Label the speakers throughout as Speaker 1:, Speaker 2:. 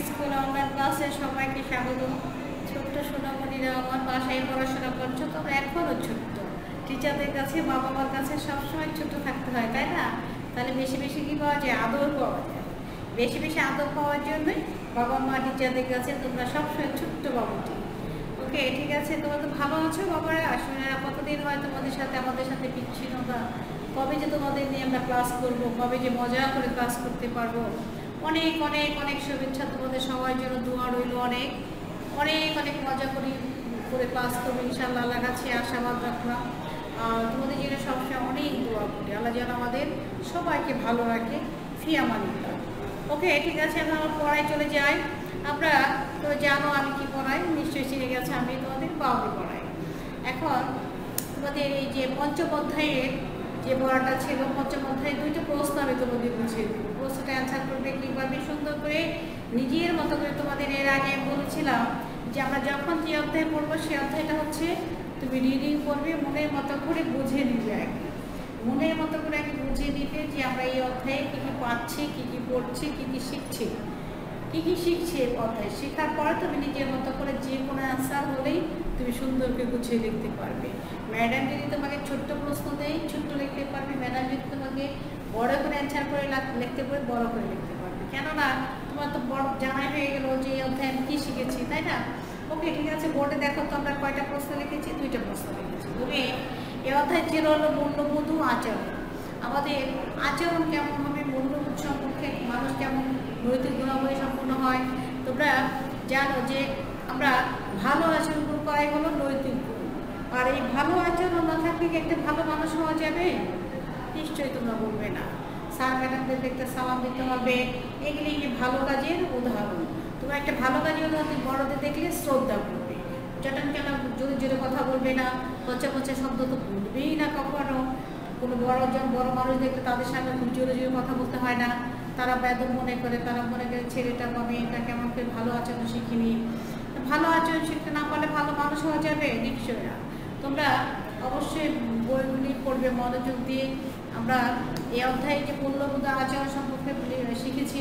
Speaker 1: School online ক্লাসে সবাইকে স্বাগত। ছোট্ট সোনামণিরা আমার বাসায় পড়াশোনা করছো, তোমরা এখনও ছোট্ট। টিচারদের কাছে, বাবা মার কাছে সবসময় ছোট থাকতে হয়, তাই না? তাহলে বেশি বেশি কী পাওয়া যায়? আদর পাওয়া যায়। বেশি বেশি আদর পাওয়ার জন্যই বাবা মা টিচারদের কাছে তোমরা সবসময় ছোট্ট বাবুটি। ওকে, ঠিক আছে। তোমরা তো ভালো আছো বাবারা? আসলে কতদিন হয় তোমাদের সাথে আমাদের সাথে বিচ্ছিন্নতা। কবে যে তোমাদের নিয়ে আমরা ক্লাস করব, কবে যে মজা করে ক্লাস করতে পারবো। অনেক অনেক অনেক শুভেচ্ছা তোমাদের সবার জন্য, দোয়া রইল। অনেক অনেক অনেক মজা করে ক্লাস করবো ইনশাআল্লাহ। আল্লাহর কাছে আশাবাদ রাখলাম। আর তোমাদের জন্য সবসময় অনেক দোয়া করি, আল্লাহ যেন আমাদের সবাইকে ভালো রাখে। ফি আমানিল্লাহ। ওকে, ঠিক আছে। আমরা আমার পড়ায় চলে যাই। আমরা তো জানো আমি কি পড়াই, নিশ্চয়ই চিনে গেছে। আমি তোমাদের বাউল পড়াই। এখন তোমাদের এই যে পঞ্চম অধ্যায়ের যে পড়াটা ছিল, পঞ্চম অধ্যায়ে দুইটা প্রশ্ন আমি তোমাদের বুঝিয়ে দেবো। প্রশ্নটা অ্যান্সার করবে কীভাবে সুন্দর করে নিজের মতো করে। তোমাদের এর আগে বলেছিলাম যে আমরা যখন যে অধ্যায় পড়বো সেই অধ্যায়টা হচ্ছে তুমি রিডিং করবে, মনের মতো করে বুঝে নিবে। আগে মনের মতো করে আগে বুঝিয়ে নিবে যে আমরা এই অধ্যায়ে কী কী পাচ্ছি, কী কী পড়ছি, কী কী শিখছি, কী কী শিখছি। এই অধ্যায় শেখার পর তুমি নিজের মতো করে যে কোনো অ্যান্সার হলেই তুমি সুন্দর করে গুছিয়ে লিখতে পারবে। ম্যাডাম যদি তোমাকে ছোট্ট প্রশ্ন দেয়, ছোট্ট লিখতে পারবে। ম্যাডাম যদি তোমাকে বড় করে অ্যান্সার করে লিখতে পারে, বড় করে লিখতে পারবে। কেননা তোমার তো বড় জানাই হয়ে গেলো যে এই অধ্যায় আমি কী শিখেছি, তাই না? ওকে, ঠিক আছে। বোর্ডে দেখো তো আমরা কয়টা প্রশ্ন লিখেছি? দুইটা প্রশ্ন লিখেছি। তুমি এই অধ্যায় ছিল হলো মূল্যবোধ ও আচরণ। আমাদের আচরণ কেমন হবে, মূল্যবোধ সম্পর্কে মানুষ কেমন নৈতিক গুণাবলী সম্পন্ন হয়। তোমরা জানো যে আমরা ভালো আচরণ করাই হলো নৈতিক গুণ। আর এই ভালো আচরণ না থাকলে কি একটা ভালো মানুষ হওয়া যাবে? নিশ্চয়ই তোমরা বলবে না। স্যার ম্যাডামদের দেখতে সালাম দিতে হবে, এগুলি ভালো কাজের উদাহরণ। তোমরা একটা ভালো কাজের উদাহরণ, বড়দের দেখলে শ্রদ্ধা করবে, চটান চটান জোরে জোরে কথা বলবে না, পচা পচা শব্দ তো বলবেই না কখনো। কোনো বড় মানুষ দেখলে তাদের সামনে খুব জোরে জোরে কথা বলতে হয় না। তারা বেদম মনে করে, তারা মনে করে ছেলেটা বা মেয়েটা কেমন করে ভালো আচরণ শিখিনি। ভালো আচরণ শিখতে না পারলে ভালো মানুষ হওয়া যাবে? নিশ্চয়ই না। তোমরা অবশ্যই বইগুলি পড়বে মনোযোগ দিয়ে। আমরা এই অধ্যায়ে যে মূল্যবোধ আচরণ সম্পর্কে শিখেছি,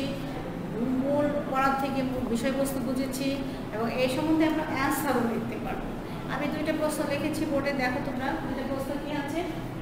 Speaker 1: মূল পড়ার থেকে বিষয়বস্তু বুঝেছি, এবং এই সম্বন্ধে আমরা অ্যান্সারও লিখতে পারবো। আমি দুইটা প্রশ্ন লিখেছি বোর্ডে, দেখো তোমরা। দুইটা প্রশ্ন কি আছে?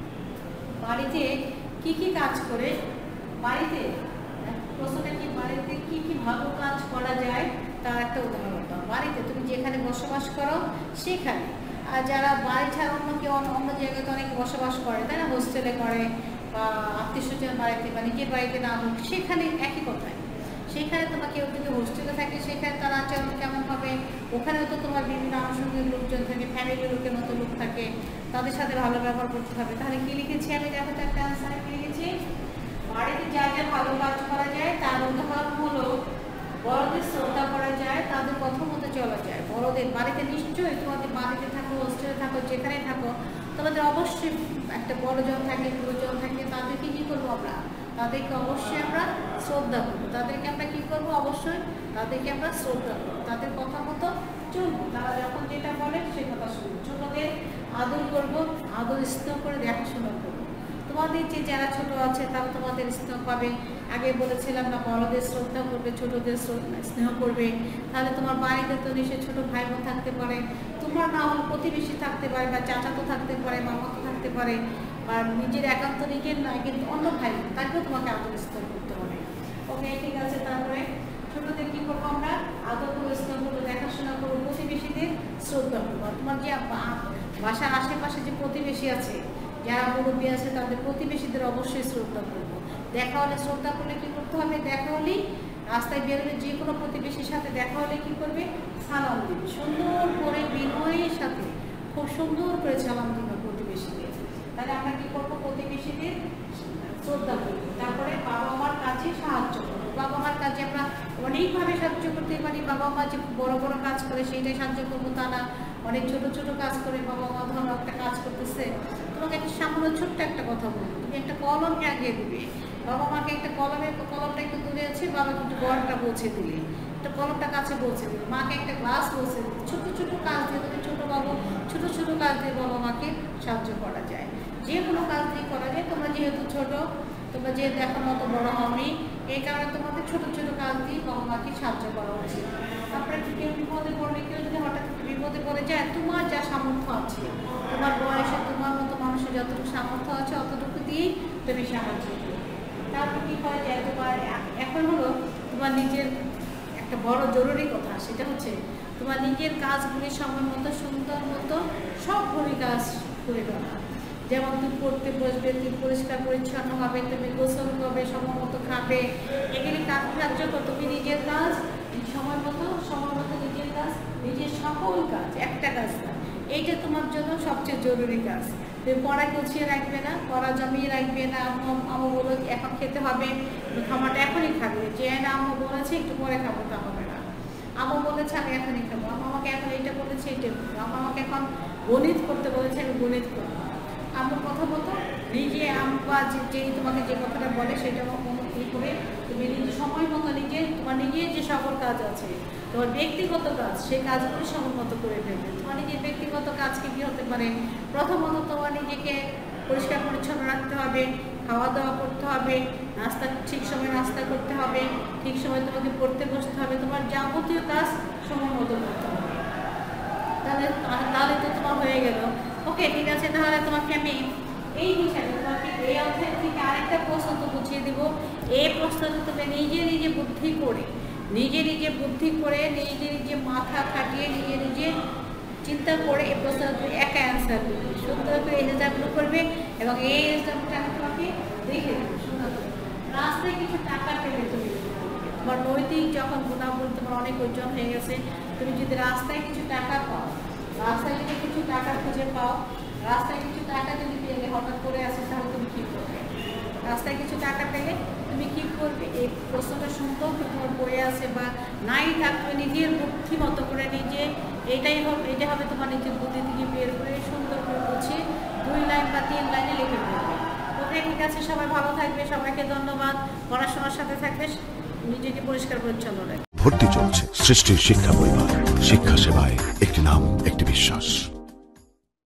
Speaker 1: বাড়িতে কি কি কাজ করে, বাড়িতে প্রশ্নটা কি, বাড়িতে কি কি ভালো কাজ করা যায় তার একটা উদাহরণ দাও। বাড়িতে তুমি যেখানে বসবাস করো সেখানে, আর যারা বাড়ি ছাড়া অন্য কেউ অন্য জায়গায় তো অনেকে বসবাস করে, তাই না? হোস্টেলে করে বা আত্মীয় স্বজন বাড়িতে বা নিজের বাড়িতে না হোক, সেখানে একই কথাই। সেখানে তোমার কেউ যদি হোস্টেলে থাকে সেখানে তার আচরণ কেমন হবে? ওখানেও তো তোমার বিভিন্ন আনুষঙ্গিক লোকজন থাকে, ফ্যামিলির লোকের মতো লোক থাকে, তাদের সাথে ভালো ব্যবহার করতে হবে। তাহলে কী লিখেছি আমি? দেখো তো একটা আনসারে কী লিখেছি? বাড়িতে যা যা ভালো কাজ করা যায় তার উদাহরণ হলো বড়দের শ্রদ্ধা করা যায়, তাদের কথা মতো চলা যায়। বড়দের বাড়িতে নিশ্চয়ই তোমাদের বাড়িতে থাকো, হোস্টেলে থাকো, যেখানে থাকো, তোমাদের অবশ্যই একটা বড়জন থাকে, গুরুজন থাকে। তাদেরকে কী করবো আমরা? তাদেরকে অবশ্যই আমরা শ্রদ্ধা করবো। তাদেরকে আমরা কী করবো? অবশ্যই তাদেরকে আমরা শ্রদ্ধা করবো, তাদের কথা মতো চলবো। তারা যখন যেটা বলে সে কথা শুনবো। ছোটদের আদর করবো, আদর স্নেহ করে দেখাশোনা করবো। তোমাদের যে যারা ছোট আছে তারা তোমাদের স্নেহ পাবে। আগে বলেছিলাম না, বড়দের শ্রদ্ধা করবে, ছোটদের স্নেহ করবে। তাহলে তোমার বাড়িতে তো নিশ্চয়ই ছোট ভাই বোন থাকতে পারে, তোমার না হলে প্রতিবেশী থাকতে পারে, বা চাচাতো থাকতে পারে, মামাতো থাকতে পারে, বা নিজের একান্ত নিজের নয় কিন্তু অন্য ভাই বোন, তাকেও তোমাকে আদর স্নেহ করতে হবে। ওকে, ঠিক আছে। তারপরে ছোটদের কী করবো আমরা? আদর করবো, স্নেহ করবো, দেখাশোনা করবো, প্রতিবেশীদের শ্রদ্ধা করবো। তোমার যে বাসার আশেপাশে যে প্রতিবেশী আছে, যারা মুরব্বী আছে, তাদের প্রতিবেশীদের অবশ্যই শ্রদ্ধা করবো। দেখা হলে শ্রদ্ধা করলে কী করতে হবে? দেখা হলেই রাস্তায় বেরোলে যে কোনো প্রতিবেশীর সাথে দেখা হলে কী করবে? সালাম দিবে, সুন্দর করে বিনয়ের সাথে খুব সুন্দর করে সালাম দিবে প্রতিবেশীদের। তাহলে আমরা কী করবো? প্রতিবেশীদের শ্রদ্ধা করবো। তারপরে বাবা মার কাজে সাহায্য করবো। বাবা মার কাজে আমরা অনেকভাবে সাহায্য করতে পারি। বাবা মা যে বড় বড় কাজ করে সেইটাই সাহায্য করবো তা না, অনেক ছোট ছোট কাজ করে। বাবা মা ধরো একটা কাজ করতেছে, তোমাকে একটা সামান্য ছোট্ট একটা কথা বলবো, তুমি একটা কলমকে আগিয়ে দিবে। বাবা মাকে একটা কলমটা একটু দূরে আছে, বাবা কিন্তু গড়টা পৌঁছে দিলে, একটা কলমটা কাছে পৌঁছে দিলে, মাকে একটা গ্লাস পৌঁছে দিলে। ছোটো ছোটো কাজ দিয়ে তুমি ছোটো ছোটো কাজ দিয়ে বাবা মাকে সাহায্য করা যায়। যে কোনো কাজ দিয়ে করা যায়। তোমরা যেহেতু ছোট, তোমরা যেহেতু এখন মতো বড় হওনি, এই কারণে তোমাদের ছোটো ছোটো কাজ দিয়ে বাবা মাকে সাহায্য করা উচিত। বলে যায় তোমার যা সামর্থ্য আছে, তোমার বয়সে তোমার মতো মানুষের যতটুকু সামর্থ্য আছে অতটুকু দিয়েই তুমি সাহায্য করো। তারপর কী করা যায়, তোমার এখন হলো তোমার নিজের একটা বড় জরুরি কথা, সেটা হচ্ছে তোমার নিজের কাজগুলি সময় মতো সুন্দর মতো সবগুলি কাজ করে দেওয়া। যেমন তুমি পড়তে বসবে, তুমি পরিষ্কার পরিচ্ছন্ন হবে, তুমি গোসল করবে, সময় মতো খাবে, এগুলি কার্য তুমি নিজের কাজ সময় মতো নিজের কাজ, নিজের সকল কাজ, একটা কাজ না, এইটা তোমার জন্য সবচেয়ে জরুরি কাজ। তুমি পড়া গুছিয়ে রাখবে না, পড়া জমিয়ে রাখবে না, আম্মু বলো এখন খেতে হবে, খাবারটা এখনই খাবে, যে না আম্মু বলেছে একটু পরে খাবো, তা হবে না। আম্মু বলেছে আমি এখনই খাবো, আম্মু আমাকে এখন এইটা বলেছে এইটা করবো, আম্মু আমাকে এখন গণিত করতে বলেছে আমি গণিত করবো। আম্মুর কথা মতো নিজে আম্মা যেই তোমাকে যে কথাটা বলে সেটা কোনো ই করে তুমি নিজে সময় মতো তোমার নিজের যে সকল কাজ আছে, তোমার ব্যক্তিগত কাজ, সেই কাজগুলো সময় মতো করে ফেলবে। তোমার নিজের ব্যক্তিগত কাজকে কী হতে পারে, প্রথমত তোমার নিজেকে পরিষ্কার পরিচ্ছন্ন রাখতে হবে, খাওয়া দাওয়া করতে হবে, নাস্তা ঠিক সময় নাস্তা করতে হবে, ঠিক সময় তোমাকে পড়তে বসতে হবে, তোমার যাবতীয় কাজ সময় মতো করতে হবে। তাহলে তো তোমার হয়ে গেল। ওকে, ঠিক আছে, তাহলে তোমাকে আমি এই হিসাবে তোমাকে এই অধ্যায় থেকে আরেকটা প্রশ্ন তো বুঝিয়ে দিব। এই প্রশ্নটা তুমি নিজে বুদ্ধি করে নিজে মাথা খাটিয়ে নিজে চিন্তা করে এই প্রশ্নটা তুমি একা অ্যান্সার করবে, সুন্দর করে এই এক্সামগুলো করবে এবং এই এক্সামটা আমি তোমাকে দেখে দেবো সুন্দর করে। রাস্তায় কিছু টাকা পেলে তুমি তোমার নৈতিক যখন গুণাগুণ তোমার অনেক ওজন হয়ে গেছে, তুমি যদি রাস্তায় কিছু টাকা পাও, রাস্তায় যদি কিছু টাকা খুঁজে পাও, রাস্তায় কিছু টাকা যদি পেলে হঠাৎ করে আসে, তাহলে তুমি কী করবে? রাস্তায় কিছু টাকা পেলে তুমি কী করবে? এই প্রশ্নটা শুনতেও তোমার বইয়ে আছে বা নাই থাকবে, নিজের বুদ্ধি মতো করে এটা হবে তোমার নিজের বুদ্ধি থেকে বের করে সুন্দর করে গুছিয়ে 2 লাইন বা 3 লাইনে লিখে ফেলবে। ওকে, ঠিক আছে, সবাই ভালো থাকবে, সবাইকে ধন্যবাদ। পড়াশোনার সাথে থাকবে, নিজেকে পরিষ্কার পরিচ্ছন্ন রাখবে।
Speaker 2: ভর্তি চলছে সৃষ্টির শিক্ষা পরিবার, শিক্ষা সেবায় একটি নাম, একটি বিশ্বাস।